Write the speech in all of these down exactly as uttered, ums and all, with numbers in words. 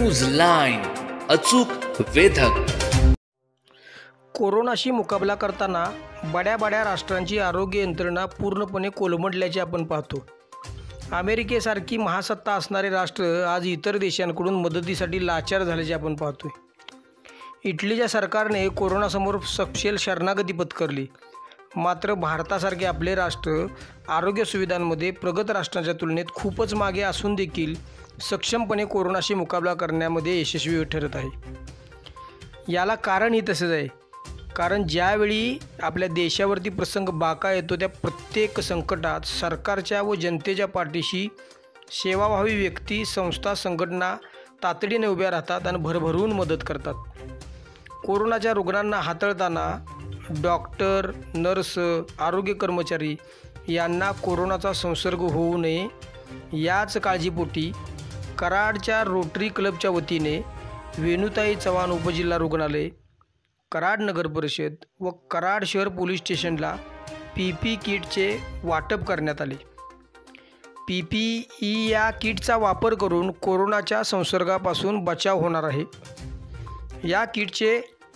News line, अचूक वेधक. कोरोनाशी मुकाबला करताना बड्या बड्या राष्ट्रांची आरोग्य यंत्रणा पूर्णपणे कोलमडल्याचे आपण पाहतो. अमेरिकेसारखी महासत्ता असणारे राष्ट्र आज इतर देशांकडून मदतीसाठी लाचार झाल्याचे आपण पाहतोय. इटलीच्या सरकारने कोरोनासमोर सपशेल शरणागती पत्करली. मात्र भारतासारखे आपले राष्ट्र आरोग्य सुविधांमध्ये प्रगत राष्ट्रांच्या तुलनेत खूपच मागे असून देखील सक्षमपणे कोरोनाशी मुकाबला करण्यामध्ये यशस्वी ठरत आहे. याला कारणही तसेच आहे. कारण ज्यावेळी आपल्या देशावरती प्रसंग बाका येतो त्या प्रत्येक संकटात सरकारच्या व जनतेच्या पाठीशी सेवाभावी व्यक्ती, संस्था, संघटना तातडीने उभ्या राहतात आणि भरभरून मदत करतात. कोरोनाच्या रुग्णांना हाताळताना डॉक्टर, नर्स, आरोग्य कर्मचारी यांना कोरोनाचा संसर्ग होऊ नये याच काळजीपोटी कराडच्या रोटरी क्लबच्या वतीने वेणुताई चव्हाण उपजिल्हा रुग्णालय, कराड नगर परिषद व कराड शहर पोलीस स्टेशनला पी पी किटचे वाटप करण्यात आले. पी पी ई या किटचा वापर करून कोरोनाच्या संसर्गापासून बचाव होणार आहे. या किटचे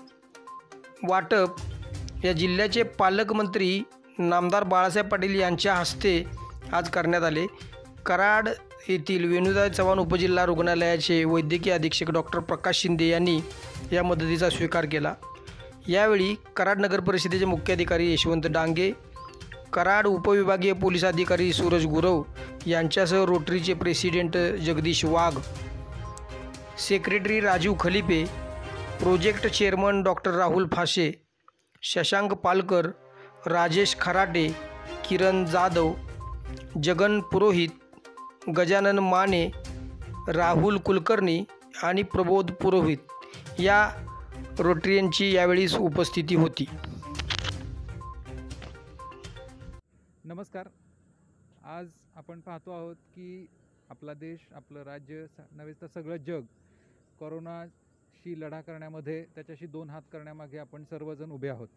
वाटप या जिल्ह्याचे पालकमंत्री नामदार बाळासाहेब पाटील यांच्या हस्ते आज करण्यात आले. कराड येथील वेणुताई चव्हाण उपजिल्हा रुग्णालयाचे वैद्यकीय अधीक्षक डॉक्टर प्रकाश शिंदे यांनी या मदतीचा स्वीकार केला. यावेळी कराड नगर परिषदेचे मुख्याधिकारी यशवंत डांगे, कराड उपविभागीय पोलीस अधिकारी सूरज गुरव यांच्यासह रोटरीचे president Jagdish Wagh, secretary Rajeev Khalipe, project chairman doctor Rahul Phashe, Shashank Palkar, Rajesh Kharate, Kiran Jadhav, Jagan Purohit, Gajanan Mane, Rahul Kulkarni आणि प्रबोध पुरोहित या रोटरियनची यावेळी उपस्थिती होती. नमस्कार. आज आपण पाहतो आहोत की आपला देश, आपलं राज्य, नव्हे तर सगळं जग कोरोनाशी लढा करण्यामध्ये, त्याच्याशी दोन हात करण्यामागे आपण सर्वजण उभे आहोत.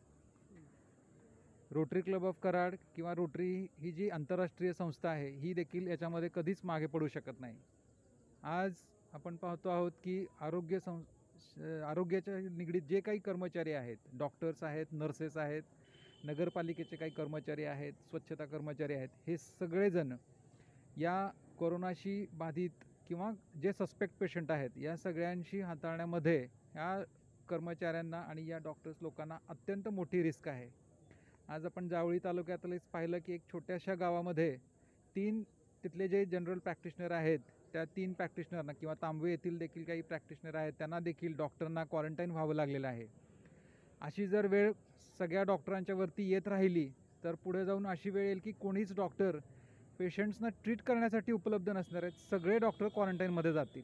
रोटरी क्लब ऑफ कराड किंवा रोटरी ही जी आंतरराष्ट्रीय संस्था आहे ही देखील याच्यामध्ये कधीच मागे पडू शकत नाही. आज आपण पाहतो आहोत की आरोग्य सं आरोग्याच्या निगडीत जे काही कर्मचारी आहेत, डॉक्टर्स आहेत, नर्सेस आहेत, नगरपालिकेचे काही कर्मचारी आहेत, स्वच्छता कर्मचारी आहेत, हे सगळेजण या कोरोनाशी बाधित किंवा जे सस्पेक्ट पेशंट आहेत या सगळ्यांशी हाताळण्यामध्ये या कर्मचाऱ्यांना आणि या डॉक्टर्स लोकांना अत्यंत मोठी रिस्क आहे. आज आपण जावळी तालुक्यातलेच पाहिलं की एक छोट्याशा गावामध्ये तीन तिथले जे जनरल प्रॅक्टिशनर आहेत त्या तीन प्रॅक्टिशनरना किंवा तांबवे येथील देखील काही प्रॅक्टिशनर आहेत त्यांना देखील डॉक्टरना क्वारंटाईन व्हावं लागलेलं आहे. अशी जर वेळ सगळ्या डॉक्टरांच्या वरती येत राहिली तर पुढे जाऊन अशी वेळ येईल की कोणीच डॉक्टर पेशंट्सना ट्रीट करण्यासाठी उपलब्ध नसणार आहेत. सगळे डॉक्टर क्वारंटाईनमध्ये जातील.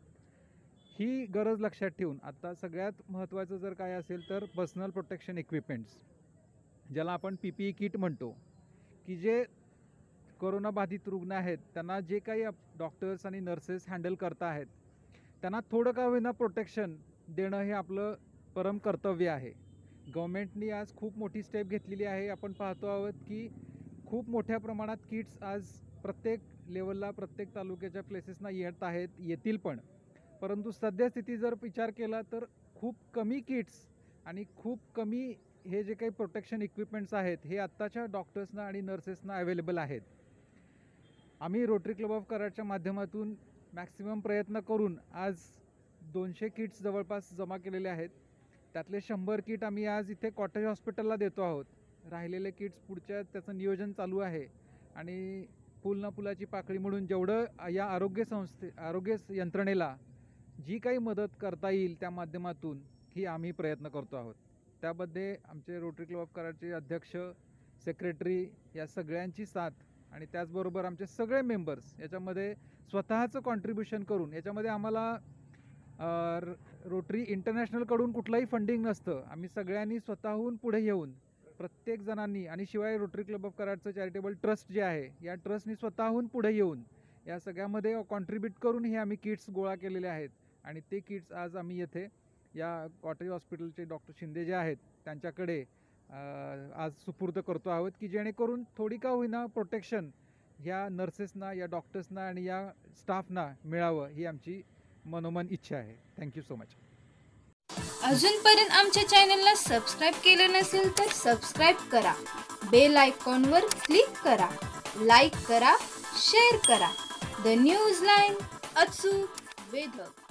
ही गरज लक्षात ठेवून आता सगळ्यात महत्त्वाचं जर काय असेल तर पर्सनल प्रोटेक्शन इक्विपमेंट्स, ज्याला आपण पी पी ई किट म्हणतो, की जे कोरोना बाधित रुग्ण आहेत त्यांना जे काही डॉक्टर्स आणि नर्सेस हँडल करता आहेत त्यांना थोडं का होईना प्रोटेक्शन देणं हे आपलं परम कर्तव्य आहे. गव्हर्मेंटनी आज खूप मोठी स्टेप घेतलेली आहे. आपण पाहतो आहोत की खूप मोठ्या प्रमाणात किट्स आज प्रत्येक लेवलला, प्रत्येक तालुक्याच्या प्लेसेसना येत आहेत, येतील पण. परंतु सद्यस्थिती जर विचार केला तर खूप कमी किट्स आणि खूप कमी हे जे काही प्रोटेक्शन इक्विपमेंट्स आहेत हे आत्ताच्या डॉक्टर्सना आणि नर्सेसना अवेलेबल आहेत. आम्ही रोटरी क्लब ऑफ कराडच्या माध्यमातून मॅक्सिमम प्रयत्न करून आज दोनशे किट्स जवळपास जमा केलेले आहेत. त्यातले शंभर किट आम्ही आज इथे कॉटेज हॉस्पिटलला देतो आहोत. राहिलेले किट्स पुढच्या त्याचं नियोजन चालू आहे आणि फुल ना फुलाची पाकळी म्हणून जेवढं या आरोग्य संस्थे आरोग्य यंत्रणेला जी काही मदत करता येईल त्या माध्यमातून ही आम्ही प्रयत्न करतो आहोत. त्यामध्ये आमचे रोटरी क्लब ऑफ कराडचे अध्यक्ष, सेक्रेटरी या सगळ्यांची साथ आणि त्याचबरोबर आमचे सगळे मेंबर्स याच्यामध्ये स्वतःचं कॉन्ट्रीब्युशन करून, याच्यामध्ये आम्हाला रोटरी इंटरनॅशनलकडून कुठलंही फंडिंग नसतं. आम्ही सगळ्यांनी स्वतःहून पुढे येऊन प्रत्येक जणांनी आणि शिवाय रोटरी क्लब ऑफ कराडचं चॅरिटेबल ट्रस्ट जे आहे या ट्रस्टनी स्वतःहून पुढे येऊन या सगळ्यामध्ये कॉन्ट्रीब्यूट करून हे आम्ही किट्स गोळा केलेले आहेत आणि ते किट्स आज आम्ही येथे या कॉटेज हॉस्पिटलचे डॉक्टर शिंदे जे आहेत त्यांच्याकडे आज सुपूर्द करतो आहोत, की जेणेकरून थोडी का होईना प्रोटेक्शन ह्या नर्सेसना, या डॉक्टर्सना आणि या स्टाफना मिळावं ही आमची मनोमन इच्छा आहे. Thank you so much. अजूनपर्यंत आमच्या चॅनलला सबस्क्राईब केलं नसेल तर सबस्क्राईब करा, बेल आयकॉनवर क्लिक करा, लाईक करा, शेअर करा. द न्यूज लाईन, अचूक वेधक.